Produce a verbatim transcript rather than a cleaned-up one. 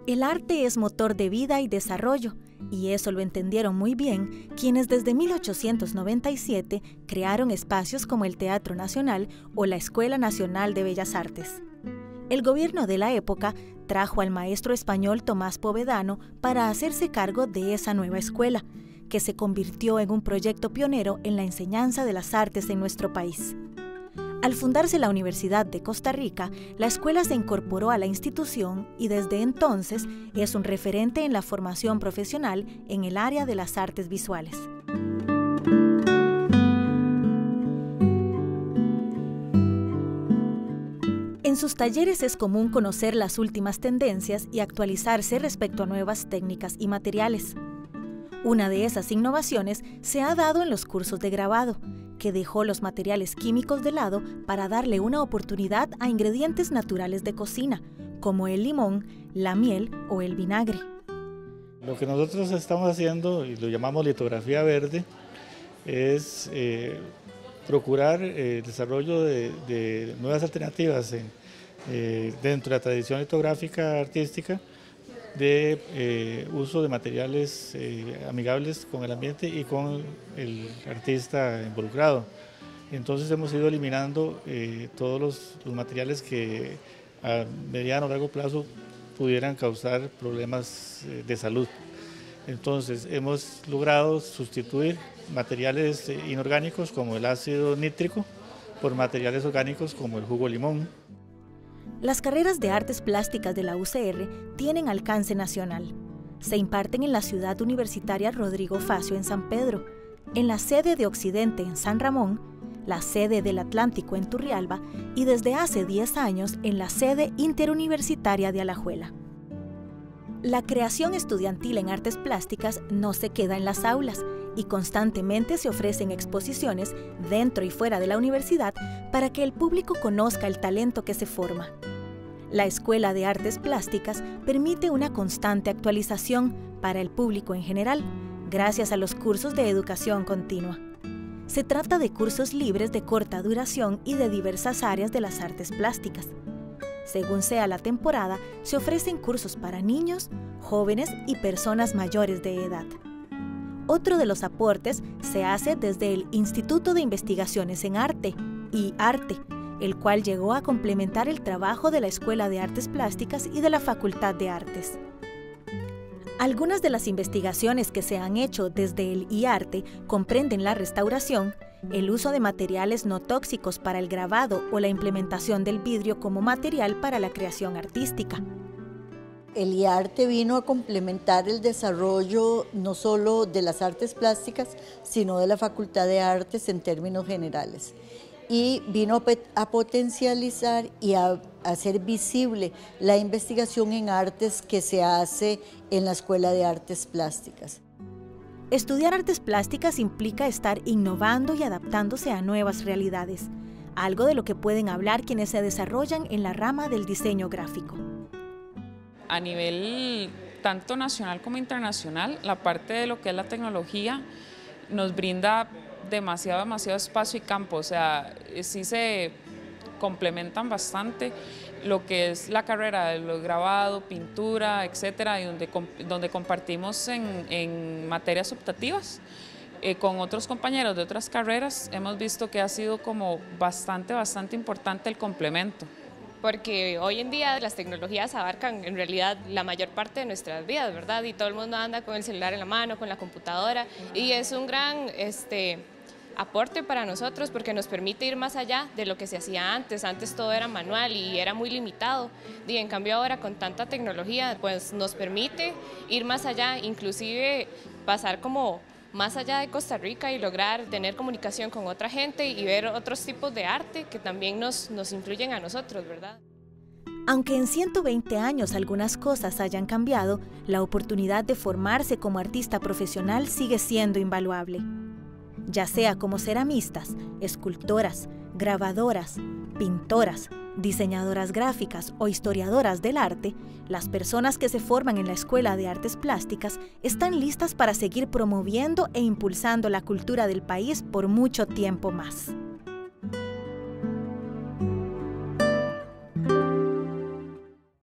El arte es motor de vida y desarrollo, y eso lo entendieron muy bien quienes desde mil ochocientos noventa y siete crearon espacios como el Teatro Nacional o la Escuela Nacional de Bellas Artes. El gobierno de la época trajo al maestro español Tomás Povedano para hacerse cargo de esa nueva escuela, que se convirtió en un proyecto pionero en la enseñanza de las artes en nuestro país. Al fundarse la Universidad de Costa Rica, la escuela se incorporó a la institución y desde entonces es un referente en la formación profesional en el área de las artes visuales. En sus talleres es común conocer las últimas tendencias y actualizarse respecto a nuevas técnicas y materiales. Una de esas innovaciones se ha dado en los cursos de grabado, que dejó los materiales químicos de lado para darle una oportunidad a ingredientes naturales de cocina, como el limón, la miel o el vinagre. Lo que nosotros estamos haciendo, y lo llamamos litografía verde, es eh, procurar eh, el desarrollo de, de nuevas alternativas en, eh, dentro de la tradición litográfica artística, de eh, uso de materiales eh, amigables con el ambiente y con el artista involucrado. Entonces hemos ido eliminando eh, todos los, los materiales que a mediano o largo plazo pudieran causar problemas eh, de salud. Entonces hemos logrado sustituir materiales eh, inorgánicos como el ácido nítrico por materiales orgánicos como el jugo limón. Las carreras de artes plásticas de la U C R tienen alcance nacional. Se imparten en la ciudad universitaria Rodrigo Facio en San Pedro, en la sede de Occidente en San Ramón, la sede del Atlántico en Turrialba y desde hace diez años en la sede interuniversitaria de Alajuela. La creación estudiantil en artes plásticas no se queda en las aulas y constantemente se ofrecen exposiciones dentro y fuera de la universidad para que el público conozca el talento que se forma. La Escuela de Artes Plásticas permite una constante actualización para el público en general, gracias a los cursos de educación continua. Se trata de cursos libres de corta duración y de diversas áreas de las artes plásticas. Según sea la temporada, se ofrecen cursos para niños, jóvenes y personas mayores de edad. Otro de los aportes se hace desde el Instituto de Investigaciones en Arte, I ARTE, el cual llegó a complementar el trabajo de la Escuela de Artes Plásticas y de la Facultad de Artes. Algunas de las investigaciones que se han hecho desde el I ARTE comprenden la restauración, el uso de materiales no tóxicos para el grabado o la implementación del vidrio como material para la creación artística. El I ARTE vino a complementar el desarrollo no solo de las artes plásticas, sino de la Facultad de Artes en términos generales. Y vino a potencializar y a hacer visible la investigación en artes que se hace en la Escuela de Artes Plásticas. Estudiar artes plásticas implica estar innovando y adaptándose a nuevas realidades, algo de lo que pueden hablar quienes se desarrollan en la rama del diseño gráfico. A nivel tanto nacional como internacional, la parte de lo que es la tecnología nos brinda demasiado, demasiado espacio y campo, o sea, sí se complementan bastante lo que es la carrera de lo grabado, pintura, etcétera, y donde, donde compartimos en, en materias optativas. Eh, con otros compañeros de otras carreras hemos visto que ha sido como bastante, bastante importante el complemento. Porque hoy en día las tecnologías abarcan en realidad la mayor parte de nuestras vidas, ¿verdad? Y todo el mundo anda con el celular en la mano, con la computadora, y es un gran este, aporte para nosotros porque nos permite ir más allá de lo que se hacía antes. Antes todo era manual y era muy limitado, y en cambio ahora con tanta tecnología pues nos permite ir más allá, inclusive pasar como más allá de Costa Rica y lograr tener comunicación con otra gente y ver otros tipos de arte que también nos, nos influyen a nosotros, ¿verdad? Aunque en ciento veinte años algunas cosas hayan cambiado, la oportunidad de formarse como artista profesional sigue siendo invaluable. Ya sea como ceramistas, escultoras, grabadoras, pintoras, diseñadoras gráficas o historiadoras del arte, las personas que se forman en la Escuela de Artes Plásticas están listas para seguir promoviendo e impulsando la cultura del país por mucho tiempo más.